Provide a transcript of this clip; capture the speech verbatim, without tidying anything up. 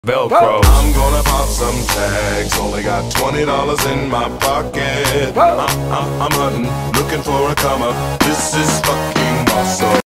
Velcro. I'm gonna pop some tags. Only got twenty dollars in my pocket. I'm, I'm, I'm hunting, looking for a come up. This is fucking awesome.